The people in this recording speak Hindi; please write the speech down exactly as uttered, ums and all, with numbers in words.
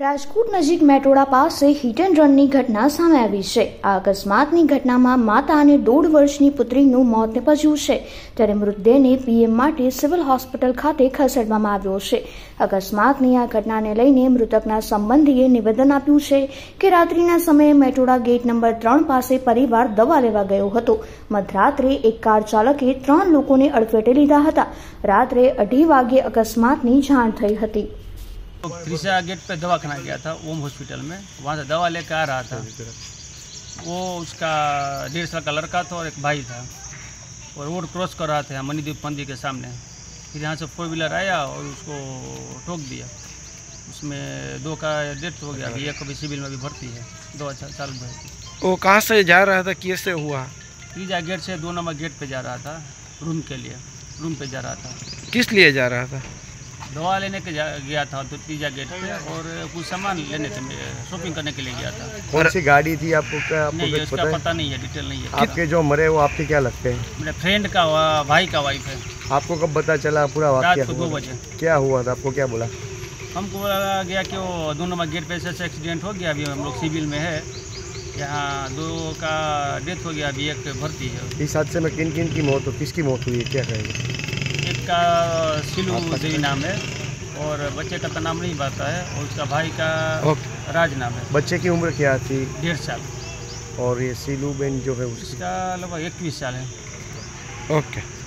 રાજકોટ નજીક મેટોડા પાસે હિટ એન્ડ રનની ઘટના સામે આવી છે। આ અકસ્માતની ઘટનામાં માતા અને દોઢ વર્ષની પુત્રીનું મોત નીપજ્યું છે, ત્યારે મૃતદેહને પીએમ માટે સિવિલ હોસ્પિટલ ખાતે ખસેડવામાં આવ્યો છે। અકસ્માતની આ ઘટનાને લઈને મૃતકના સંબંધીએ નિવેદન આપ્યું છે કે રાત્રિના સમયે મેટોડા ગેટ નંબર ત્રણ પાસે પરિવાર દવા લેવા ગયો હતો। મધરાત્રે એક કાર ચાલકે ત્રણ લોકોને અડફેટે લીધા હતા। રાત્રે અઢી વાગ્યે અકસ્માતની જાણ થઈ હતી। त्रिशा गेट पे दवा खाना गया था ओम हॉस्पिटल में, वहाँ से दवा लेकर आ रहा था। वो उसका डेढ़ साल का लड़का था और एक भाई था, और रोड क्रॉस कर रहा था मणिदीप मंदिर के सामने। फिर यहाँ से फोर व्हीलर आया और उसको ठोक दिया। उसमें दो का डेथ हो गया, अभी एक अभी सिविल में भी भर्ती है, दो चालू है। वो कहाँ से जा रहा था, कैसे हुआ? त्रिशा गेट से दो नंबर गेट पे जा रहा था, रूम के लिए रूम पे जा रहा था। किस लिए जा रहा था? दवा लेने के गया था तो तीजा गेट पे, और कुछ सामान लेने के शॉपिंग करने के लिए गया था। कौन सी गाड़ी थी आपको क्या आपको नहीं, उसका पता, पता नहीं है, डिटेल नहीं है। आपके जो मरे वो आपके क्या लगते हैं? मेरे फ्रेंड का भाई का वाइफ है। आपको कब पता चला पूरा वाकया? रात को दो बजे। क्या हुआ था, आपको क्या बोला? हमको बोला गया कि वो दो नंबर गेट पे से एक्सीडेंट हो गया, अभी हम लोग सिविल में है, यहाँ दो का डेथ हो गया, अभी एक भर्ती है। इस हादसे में किन किन की मौत हो, किसकी मौत हुई है, क्या कहेंगे? एक का सिलू देवी नाम है, और बच्चे का तो नाम नहीं पता है, और उसका भाई का राज नाम है। बच्चे की उम्र क्या थी? डेढ़ साल। और ये सीलू बेन जो है उसका लगभग इक्कीस साल है। ओके।